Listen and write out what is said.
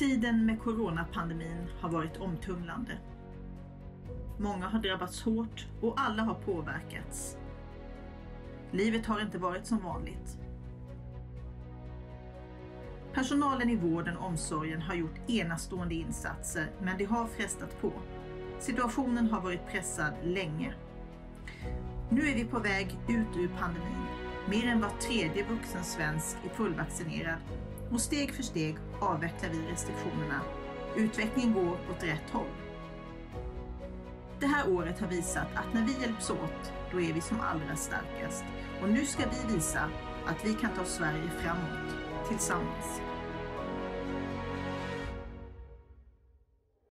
Tiden med coronapandemin har varit omtumlande. Många har drabbats hårt och alla har påverkats. Livet har inte varit som vanligt. Personalen i vården och omsorgen har gjort enastående insatser, men det har frestat på. Situationen har varit pressad länge. Nu är vi på väg ut ur pandemin. Mer än var tredje vuxen svensk är fullvaccinerad och steg för steg avvecklar vi restriktionerna. Utvecklingen går åt rätt håll. Det här året har visat att när vi hjälps åt, då är vi som allra starkast. Och nu ska vi visa att vi kan ta Sverige framåt tillsammans.